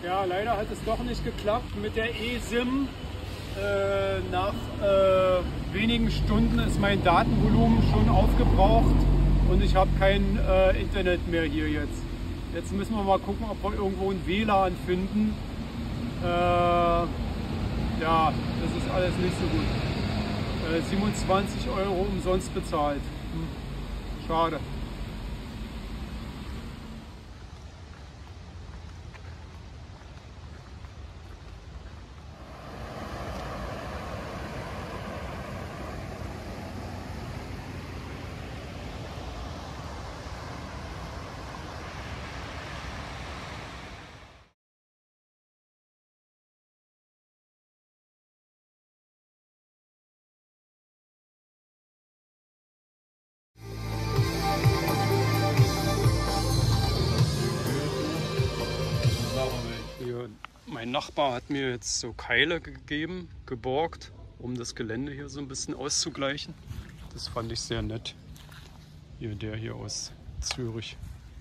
Ja, leider hat es doch nicht geklappt mit der eSIM. Nach wenigen Stunden ist mein Datenvolumen schon aufgebraucht und ich habe kein Internet mehr hier jetzt. Jetzt müssen wir mal gucken, ob wir irgendwo ein WLAN finden. Ja, das ist alles nicht so gut. 27 € umsonst bezahlt. Schade. Hier, mein Nachbar hat mir jetzt so Keile gegeben, geborgt, um das Gelände hier so ein bisschen auszugleichen. Das fand ich sehr nett. Hier, der hier aus Zürich.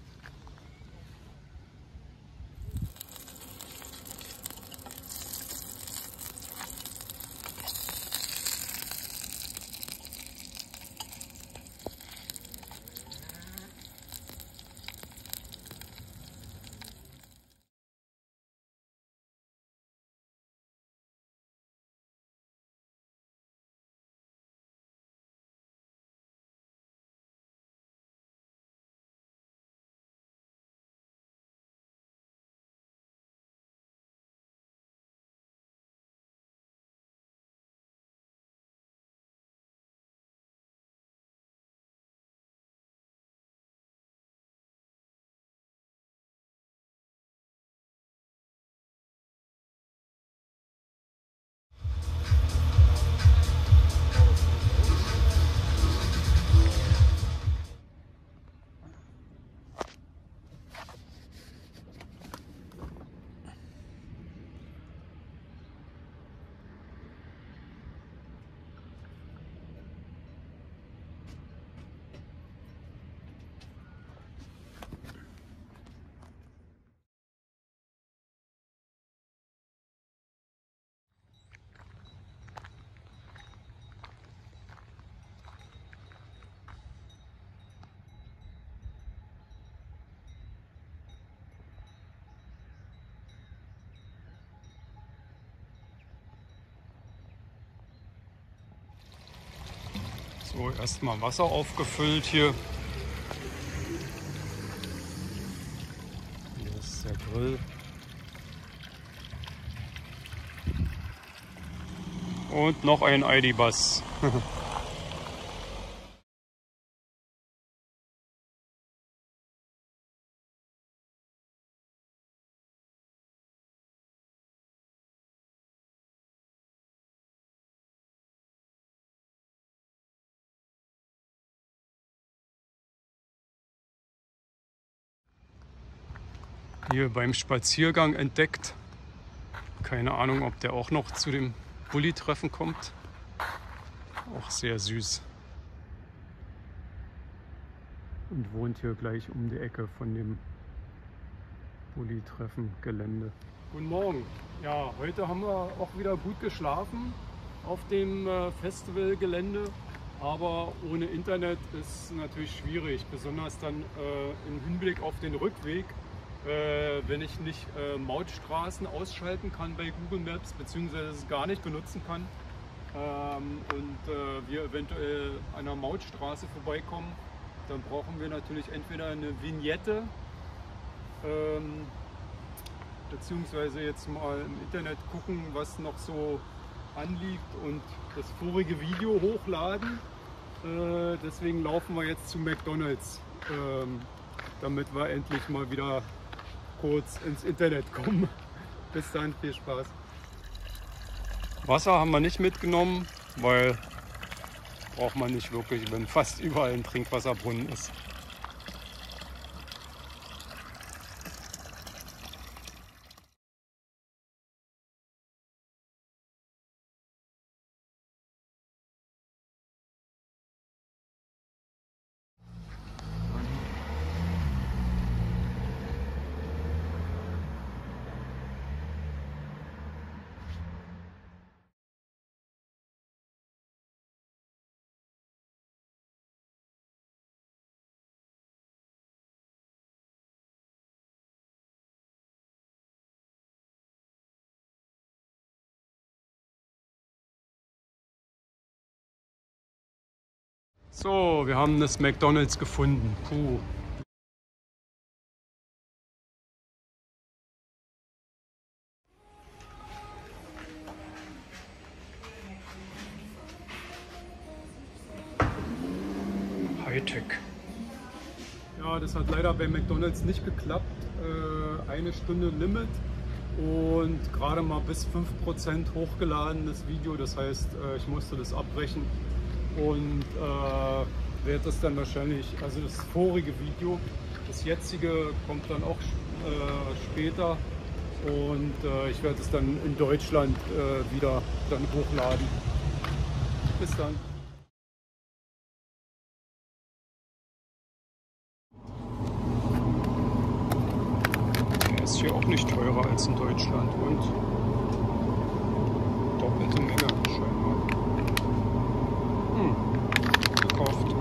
So, erstmal Wasser aufgefüllt hier. Hier ist der Grill. Und noch ein ID-Bus. Hier beim Spaziergang entdeckt. Keine Ahnung, ob der auch noch zu dem Bulli-Treffen kommt. Auch sehr süß. Und wohnt hier gleich um die Ecke von dem Bulli-Treffen-Gelände. Guten Morgen. Ja, heute haben wir auch wieder gut geschlafen auf dem Festivalgelände. Aber ohne Internet ist natürlich schwierig, besonders dann im Hinblick auf den Rückweg. Wenn ich nicht Mautstraßen ausschalten kann bei Google Maps, beziehungsweise es gar nicht benutzen kann und wir eventuell an einer Mautstraße vorbeikommen, dann brauchen wir natürlich entweder eine Vignette, beziehungsweise jetzt mal im Internet gucken, was noch so anliegt und das vorige Video hochladen. Deswegen laufen wir jetzt zu McDonald's, damit wir endlich mal wieder kurz ins Internet kommen. Bis dann, viel Spaß. Wasser haben wir nicht mitgenommen, weil braucht man nicht wirklich, wenn fast überall ein Trinkwasserbrunnen ist. So, wir haben das McDonald's gefunden. Puh. Hightech. Ja, das hat leider bei McDonald's nicht geklappt. Eine Stunde Limit und gerade mal bis 5% hochgeladen das Video. Das heißt, ich musste das abbrechen und werde das dann wahrscheinlich, also das vorige Video, das jetzige kommt dann auch später und ich werde es dann in Deutschland wieder dann hochladen. Bis dann. Ist hier auch nicht teurer als in Deutschland und doppelte Menge scheinbar. Gekauft.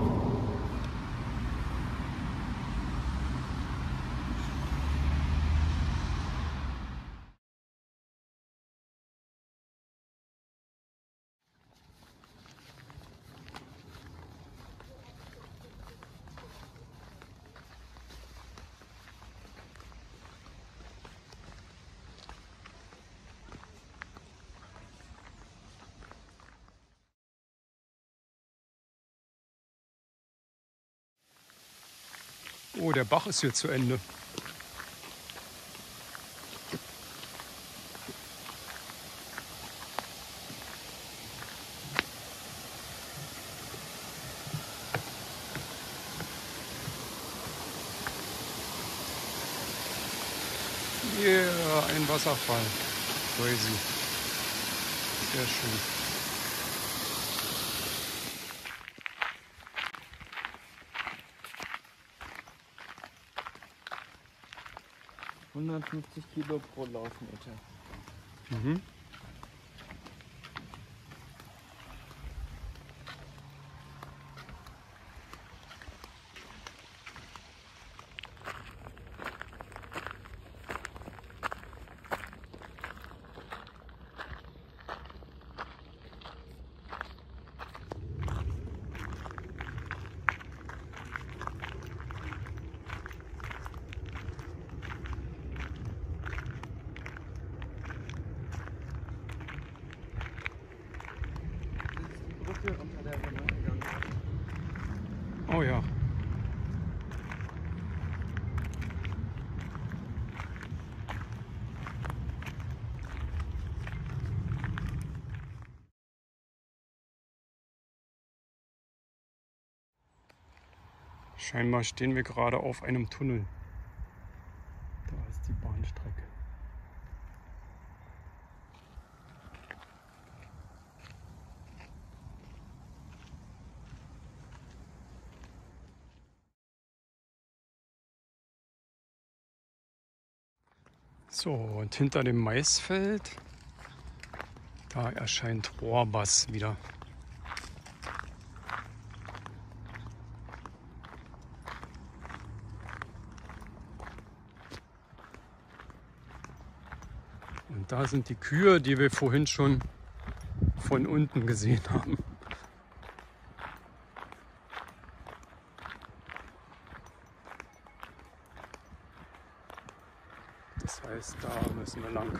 Oh, der Bach ist hier zu Ende. Yeah, ein Wasserfall. Crazy. Sehr schön. ...150 Kilo pro Laufmeter. Mhm. Unter der wir neu gegangen sind. Oh ja. Scheinbar stehen wir gerade auf einem Tunnel. Da ist die Bahnstrecke. So, und hinter dem Maisfeld, da erscheint Rohrbass wieder. Und da sind die Kühe, die wir vorhin schon von unten gesehen haben. Das heißt, da müssen wir lang.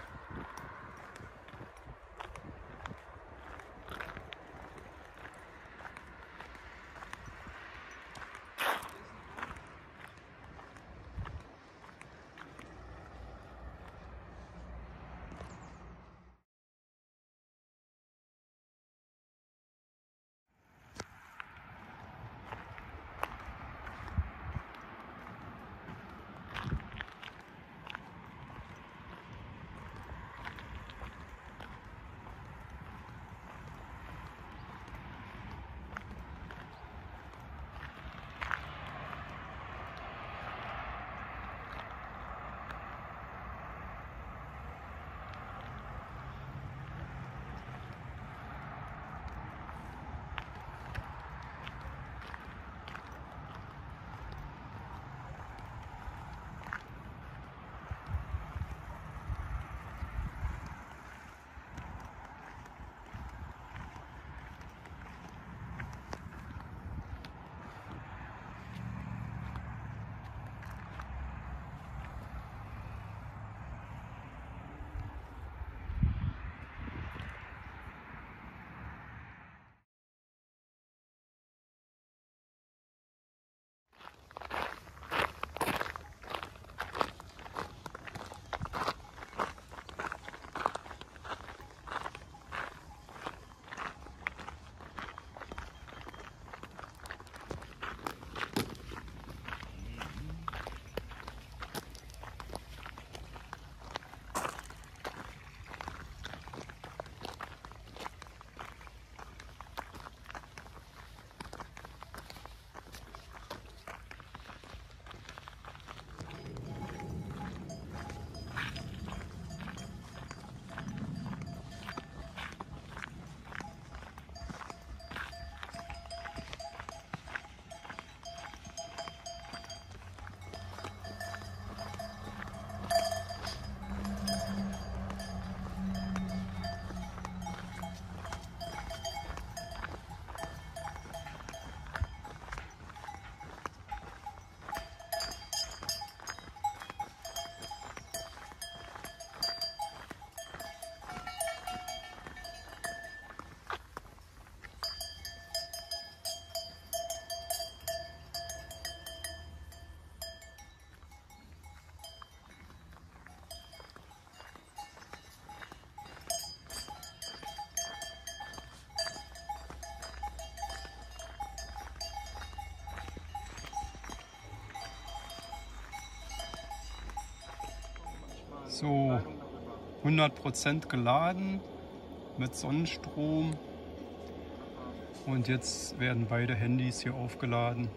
So 100% geladen mit Sonnenstrom. Und jetzt werden beide Handys hier aufgeladen.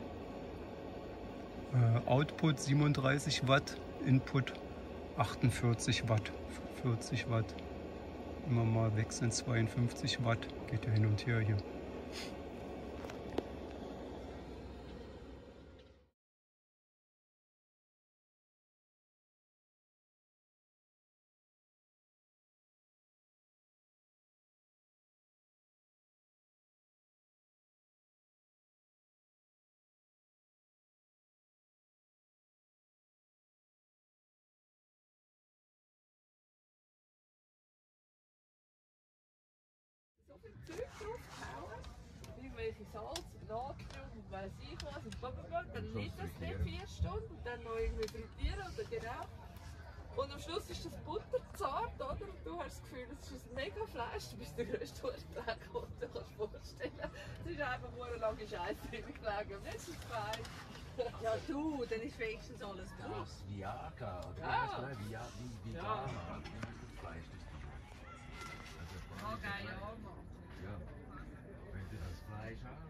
Output 37 Watt, Input 48 Watt, 40 Watt. Immer mal wechseln, 52 Watt, geht ja hin und her hier. So viel Zeug draufgehauen, irgendwelche Salz und Natrium und weiss ich was und blablabla, dann liegt das nicht 4 Stunden und dann noch irgendwie frittieren oder genau. Und am Schluss ist das butterzart, oder? Und du hast das Gefühl, es ist ein mega Fleisch, du bist der grösste Hurendreck, den du dir vorstellen kannst. Es ist einfach eine lange Scheiße drin gelegen, das ist fein. Ja du, dann ist wenigstens alles gut. Das Viagra, oder Ja. Viagra, Fleisch, das Okay, ja, Mann. ja, wenn du das Fleisch anschaust.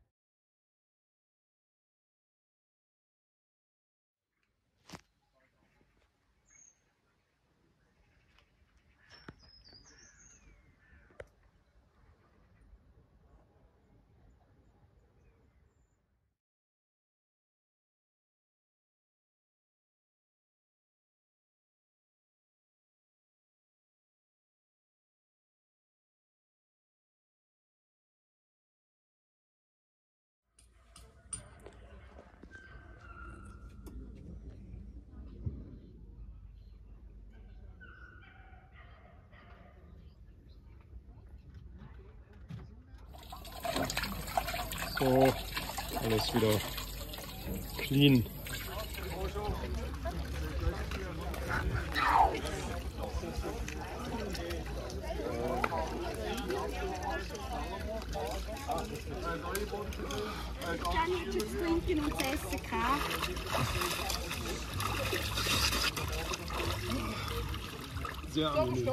So, alles wieder clean. Dann hättest du das Trinken und das Essen gehabt. Sehr angenehm.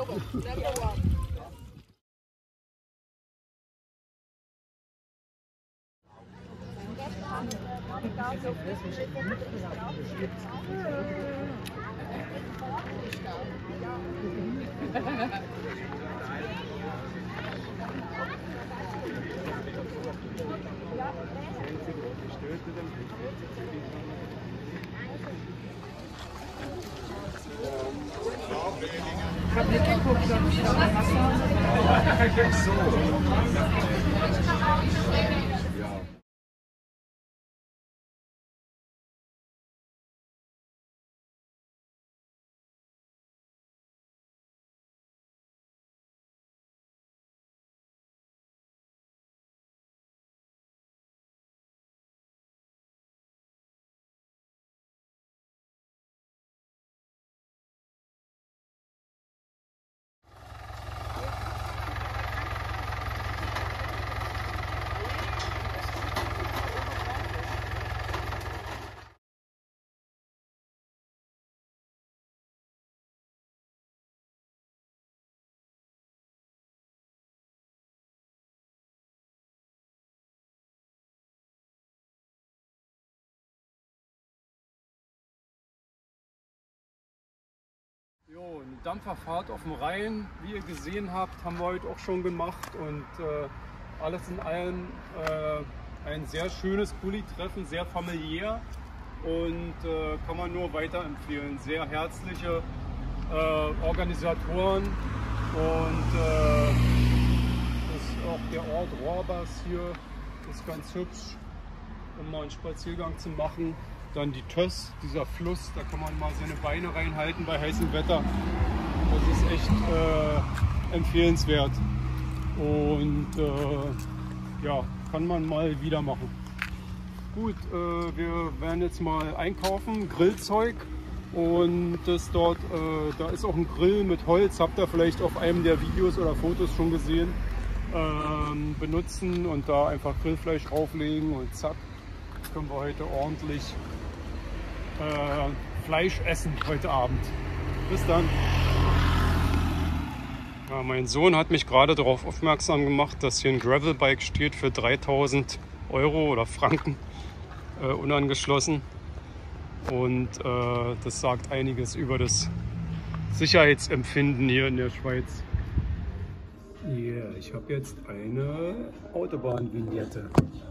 Jo, eine Dampferfahrt auf dem Rhein, wie ihr gesehen habt, haben wir heute auch schon gemacht und alles in allem ein sehr schönes Bulli-Treffen, sehr familiär und kann man nur weiterempfehlen. Sehr herzliche Organisatoren und das ist auch der Ort Rohrbas hier, ist ganz hübsch, um mal einen Spaziergang zu machen. Dann die Töss, dieser Fluss, da kann man mal seine Beine reinhalten bei heißem Wetter. Das ist echt empfehlenswert und ja, kann man mal wieder machen. Gut, wir werden jetzt mal einkaufen, Grillzeug und das dort, da ist auch ein Grill mit Holz, habt ihr vielleicht auf einem der Videos oder Fotos schon gesehen, benutzen und da einfach Grillfleisch drauflegen und zack, können wir heute ordentlich Fleisch essen heute Abend. Bis dann. Ja, mein Sohn hat mich gerade darauf aufmerksam gemacht, dass hier ein Gravelbike steht für 3.000 Euro oder Franken unangeschlossen. Und das sagt einiges über das Sicherheitsempfinden hier in der Schweiz. Yeah, ich habe jetzt eine Autobahnvignette.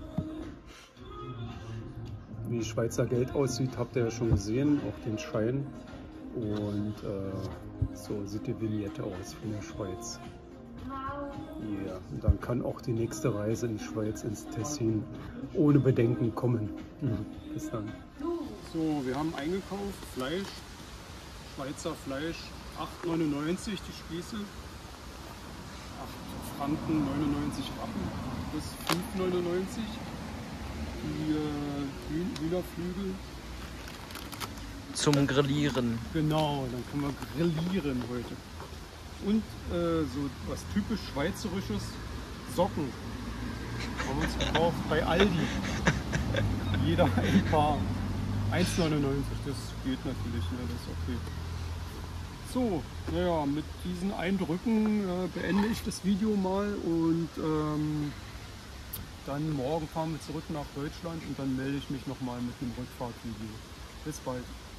Wie Schweizer Geld aussieht, habt ihr ja schon gesehen, auch den Schein. Und so sieht die Vignette aus von der Schweiz. Yeah. Und dann kann auch die nächste Reise in die Schweiz, ins Tessin, ohne Bedenken kommen. Bis dann. So, wir haben eingekauft Fleisch, Schweizer Fleisch, 8,99 die Spieße, 8 Franken 99 Rappen bis 5,99 die Hühnerflügel. Zum Grillieren. Genau, dann können wir grillieren heute. Und so was typisch Schweizerisches, Socken. Haben wir uns gekauft bei Aldi. Jeder ein Paar. 1,99, das geht natürlich, ne? Das ist okay. So, naja, mit diesen Eindrücken beende ich das Video mal und dann morgen fahren wir zurück nach Deutschland und dann melde ich mich nochmal mit dem Rückfahrtvideo. Bis bald.